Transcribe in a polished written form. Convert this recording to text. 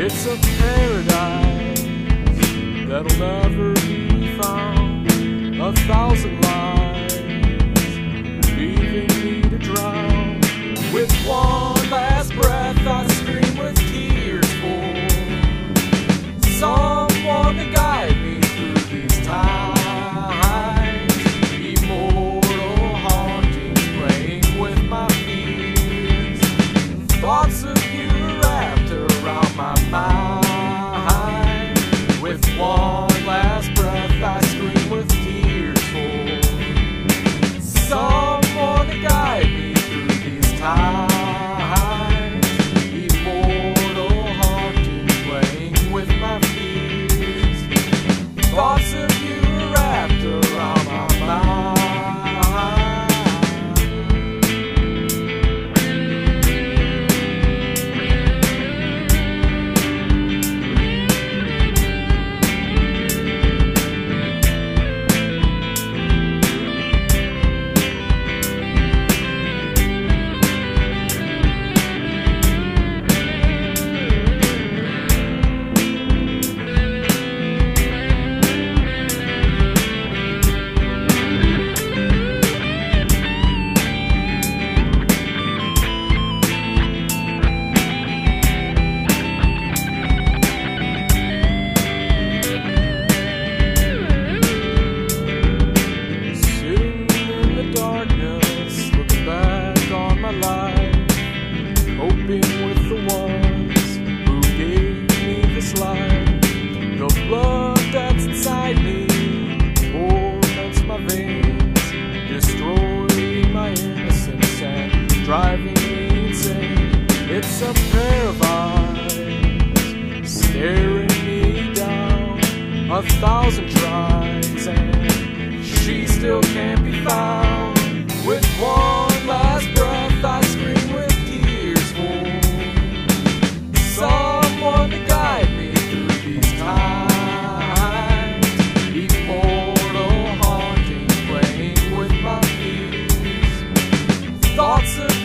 It's a paradise that'll never be found. 1,000 lives leaving me to drown. With one last breath I scream with tears for someone to guide me through these times. Immortal hauntings playing with my fears. Thoughts of you wrapped around my mind. With one last breath I scream with tears for someone to guide me through these times. Immortal hauntings playing with my fears. Thoughts of you wrapped around my mind. Hoping with the ones who gave me this life. The blood that's inside me torments my veins, destroying my innocence and driving me insane. It's a pair of eyes staring me down. 1,000 tries and she still can't be found. With one last breath I scream with tears for someone to guide me through these times. Immortal hauntings playing with my fears. Thoughts of